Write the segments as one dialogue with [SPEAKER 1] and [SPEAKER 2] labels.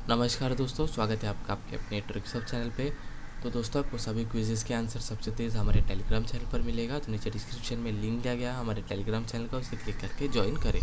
[SPEAKER 1] नमस्कार दोस्तों, स्वागत है आपका आपके अपने ट्रिक सब चैनल पे। तो दोस्तों, आपको सभी क्विजेज़ के आंसर सबसे तेज़ हमारे टेलीग्राम चैनल पर मिलेगा। तो नीचे डिस्क्रिप्शन में लिंक दिया गया है हमारे टेलीग्राम चैनल का, उसे क्लिक करके ज्वाइन करें।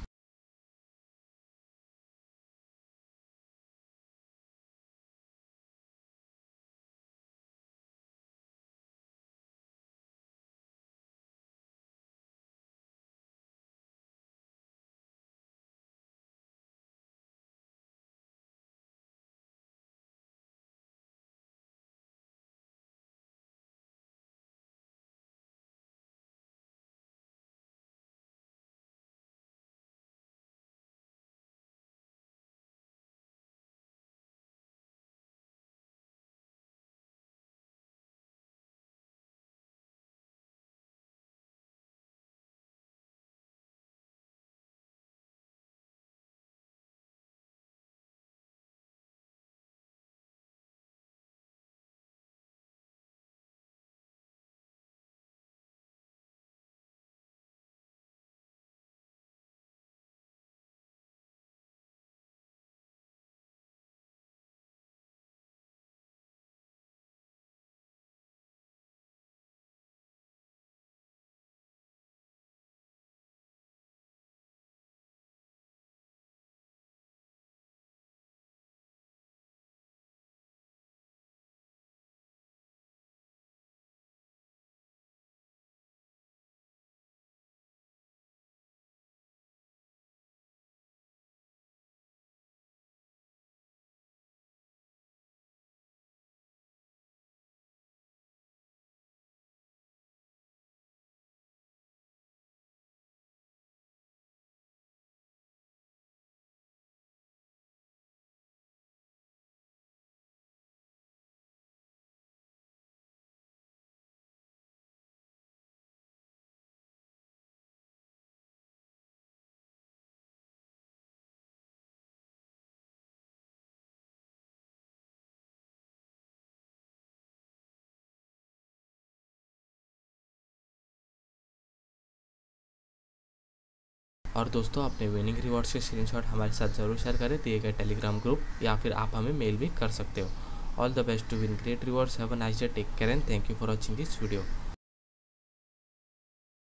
[SPEAKER 1] और दोस्तों, अपने विनिंग रिवॉर्ड्स के स्क्रीनशॉट हमारे साथ ज़रूर शेयर करें दिए गए टेलीग्राम ग्रुप, या फिर आप हमें मेल भी कर सकते हो। All the best to win great rewards. Have a nice day, take care and thank you for watching this video.